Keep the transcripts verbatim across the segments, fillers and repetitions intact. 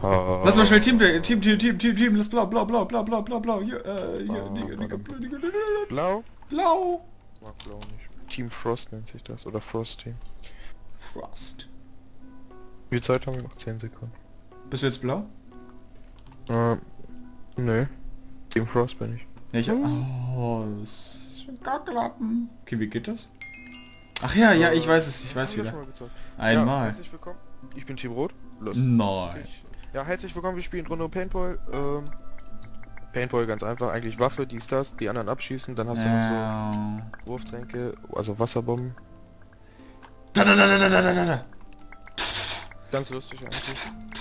Oh. Lass mal schnell Team, Team, Team, Team, Team, Team, lass blau, blau, blau, blau, blau, blau, blau, hier, äh, hier, Oh, Nigga, Nigga, warte. Nigga, Nigga, Blau? blau. Mag blau nicht. Team Frost nennt sich das. Oder Frost Team. Frost. Wie viel Zeit haben wir noch? zehn Sekunden. Bist du jetzt blau? Ähm, nö. Team Frost bin ich. Ja, ich hab... Oh, das ist ein Kacklappen. Okay, wie geht das? Ach ja, ja, ich weiß es, ich weiß Haben wir wieder. schon mal gezeigt. Ja, Einmal. herzlich willkommen. Ich bin Team Rot. Los. Nein. Ja, herzlich willkommen, wir spielen Runde um Paintball. Ähm, Paintball ganz einfach, eigentlich Waffe, dies, das, die anderen abschießen, dann hast du noch Ja. so Wurftränke, also Wasserbomben. Da, da, da, da, da, da, da, da. Ganz lustig eigentlich.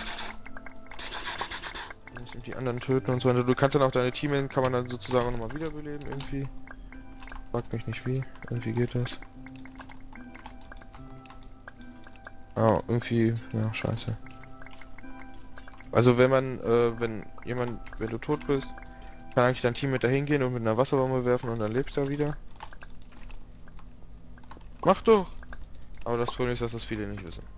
Du musst die anderen töten und so weiter. Du kannst dann auch deine Teammen, kann man dann sozusagen auch nochmal wiederbeleben irgendwie. Frag mich nicht wie, irgendwie geht das. Oh, irgendwie, ja, scheiße. Also wenn man, äh, wenn jemand, wenn du tot bist, kann eigentlich dein Team mit dahin gehen und mit einer Wasserbombe werfen und dann lebst du wieder. Mach doch! Aber das Problem ist, dass das viele nicht wissen.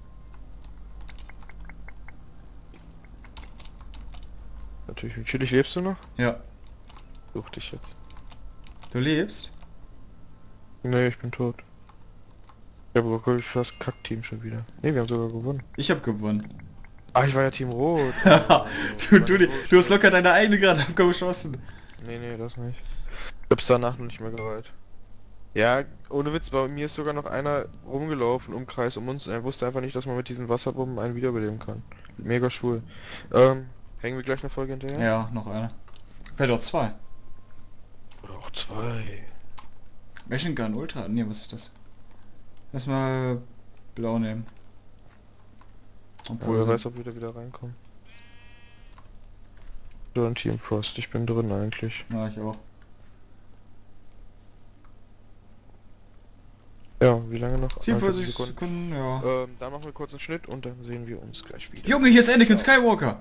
Natürlich, wie chillig lebst du noch? Ja. Such dich jetzt. Du lebst? Nee, ich bin tot. Ich habe aber ich das Kack-Team schon wieder. Ne, wir haben sogar gewonnen. Ich hab gewonnen. Ah, ich war ja Team Rot. du, du, du, du hast locker deine eigene gerade abgeschossen. Nee, nee, das nicht. Ich hab's danach noch nicht mehr gereiht. Ja, ohne Witz, bei mir ist sogar noch einer rumgelaufen, im Kreis um uns. Er wusste einfach nicht, dass man mit diesen Wasserbomben einen wiederbeleben kann. Mega schwul. Ähm, hängen wir gleich eine Folge hinterher? Ja, noch eine. Vielleicht auch zwei. Oder auch zwei. Machine Gun Ultra? Nee, was ist das? Lass mal blau nehmen. Obwohl, ja, wer weiß, ob wir da wieder reinkommen. So ein Team Frost, ich bin drin eigentlich. Ja, ich auch. Ja, wie lange noch? siebenundvierzig Sekunden, Sekunden, ja. Ähm, dann machen wir kurz einen Schnitt und dann sehen wir uns gleich wieder. Junge, hier ist Anakin Skywalker!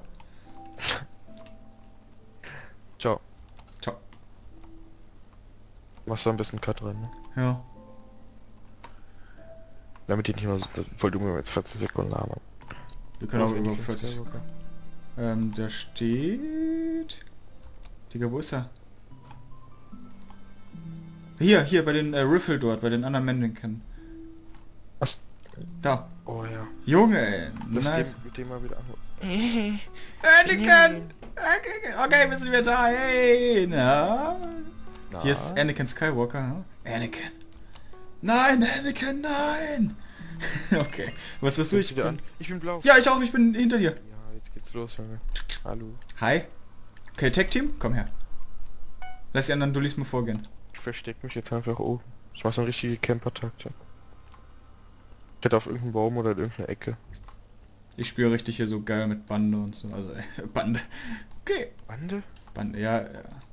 Ciao. Ciao. Machst du ein bisschen Cut rein, ne? Ja. Damit die nicht mehr so... Voll du mir jetzt vierzig Sekunden labern. Wir können auch über vierzig Sekunden. Ähm, da steht... Digga, wo ist er? Hier, hier, bei den äh, Riffle dort, bei den anderen Mannequin. Was? Da. Oh ja. Junge, ey. Das Nice. dem, mit dem mal wieder anholen. Anakin! Okay, okay, wir sind wieder da. Hey, na? Na? Hier ist Anakin Skywalker. Hm? Anakin. Nein, Anakin, nein! Okay. Was wirst du? Ich wieder bin... an. Ich bin blau. Ja, ich auch, ich bin hinter dir. Ja, jetzt geht's los, Junge. Hallo. Hi. Okay, Tech Team, komm her. Lass die anderen Dullis mal vorgehen. Ich versteck mich jetzt einfach oben. Ich mach so eine richtige Camper-Taktik. Ich hätte auf irgendeinen Baum oder in irgendeine Ecke. Ich spüre richtig hier so geil mit Bande und so. Also, äh, Bande. Okay. Bande? Bande, ja, ja.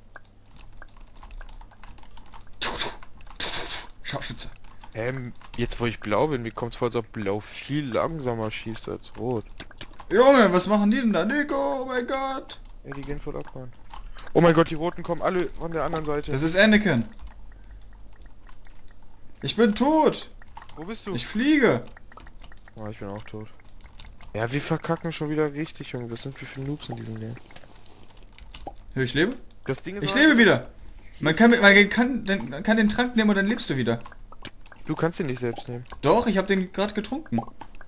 Scharfschütze. Ähm, jetzt wo ich blau bin, wie kommt's vor, als ob blau viel langsamer schießt als rot? Junge, was machen die denn da? Nico, oh mein Gott. Ja, die gehen voll ab, Mann. Oh mein Gott, die Roten kommen alle von der anderen Seite. Das ist Anakin. Ich bin tot. Wo bist du? Ich fliege. Oh, ich bin auch tot. Ja, wir verkacken schon wieder richtig, Junge. Was sind wir für Noobs in diesem Game? Hör, ich lebe? Das Ding ist... Ich halt- lebe wieder. Man kann, mit- man kann, den, man kann den Trank nehmen und dann lebst du wieder. Du kannst den nicht selbst nehmen. Doch, ich habe den gerade getrunken.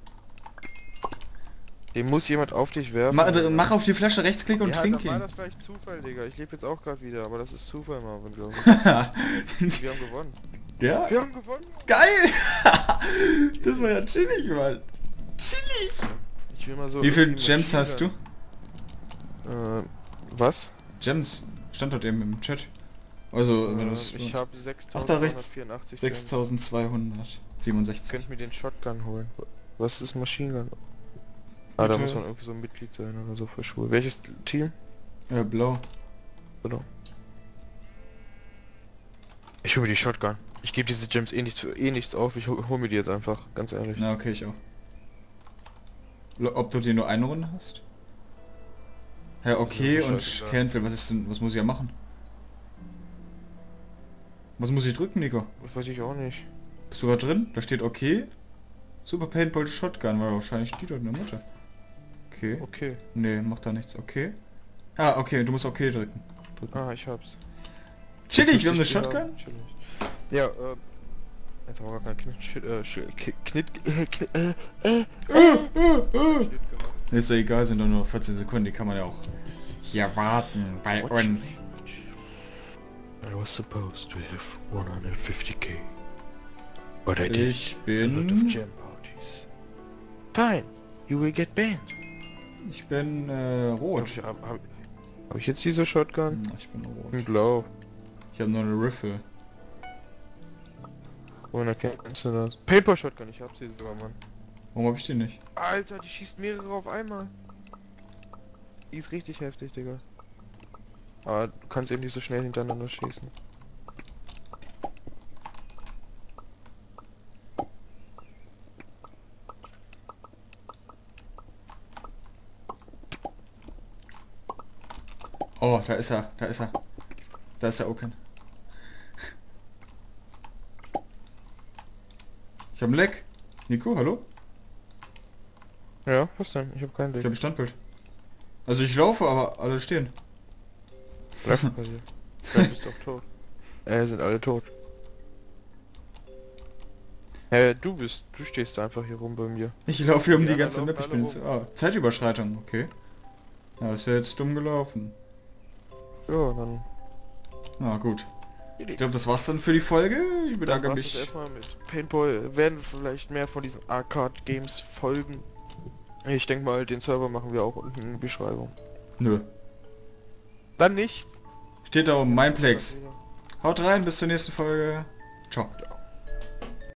Den muss jemand auf dich werfen. Ma, also, mach auf die Flasche Rechtsklick und ja, trink dann war ihn. das vielleicht Zufall, Digga. Ich lebe jetzt auch gerade wieder, aber das ist Zufall, Marvin, glaube ich. Wir haben gewonnen. Ja? Wir haben gewonnen. Geil! Das war ja chillig, Mann. Chillig! Ich will mal so... Wie viele irgendwie Gems Machine hast du? Gun- Äh, was? Gems. Stand dort eben im Chat. Also, wenn Äh, das... ich habe Ach, da rechts. sechstausendneunhundertvierundachtzig. sechstausendzweihundertsiebenundsechzig. Könnt mir den Shotgun holen. Was ist Machine Gun? Ah, da Bitte. muss man irgendwie so ein Mitglied sein oder so für Schule. Welches Team? Äh, blau. Oder? Ich hol mir die Shotgun. Ich gebe diese Gems eh nichts für eh nichts auf. Ich hol, hol mir die jetzt einfach, ganz ehrlich. Na, okay, ich auch. Lo- Ob du dir nur eine Runde hast? Ja, okay, Das ist und scheißegal. cancel. Was ist denn... Was muss ich ja machen? Was muss ich drücken, Nico? Das weiß ich auch nicht. Bist du da drin? Da steht okay. Super Paintball Shotgun, war wahrscheinlich die dort in der Mitte. Okay. Okay. Nee, macht da nichts. Okay. Ah, okay, du musst okay drücken. drücken. Ah, ich hab's. Chillig, wir haben eine fünfzig Shotgun? haben, chillig. Ja, äh... Jetzt haben wir gar keinen Knit... Shit, äh, Shit, Ki- Knit... Äh, Knit... Äh, äh... Äh, äh, äh. Shit gemacht. Ist doch egal, sind doch nur vierzehn Sekunden, die kann man ja auch hier warten bei Watch uns. me. I was supposed to have one hundred fifty K. But I did Ich a lot of bin... jam parties. Fine, you will get banned. Ich bin äh, Hab rot. ich, hab, hab, hab ich jetzt diese Shotgun? Hm, Ich bin In rot. blau. Ich habe nur eine Riffel. Wohin erkennst du das? Paintball Shotgun, ich hab sie sogar, Mann. Warum habe ich die nicht? Alter, die schießt mehrere auf einmal. Die ist richtig heftig, Digga. Aber du kannst eben nicht so schnell hintereinander schießen. Oh, da ist er, da ist er. Da ist der Oken. Ich habe ein Leck. Nico, hallo? Ja, was denn? Ich hab keinen Ich Weg. habe ein Standbild. Also ich laufe, aber alle stehen. Läuft bei dir. Vielleicht bist du auch tot. Äh, sind alle tot. Hä, du bist, du stehst einfach hier rum bei mir. Ich laufe hier um Die die anderen ganze Map. Ich laufen bin alle jetzt... Ah, Zeitüberschreitung, okay. Ja, ist ja jetzt dumm gelaufen. Ja, dann... Na gut. Ich glaube, das war's dann für die Folge. Ich bedanke Dann war's das mich. erstmal mit Paintball. Werden vielleicht mehr von diesen Arcade-Games folgen. Ich denke mal, den Server machen wir auch unten in der Beschreibung. Nö. Dann nicht. Steht da oben, Mindplex. Haut rein, bis zur nächsten Folge. Ciao.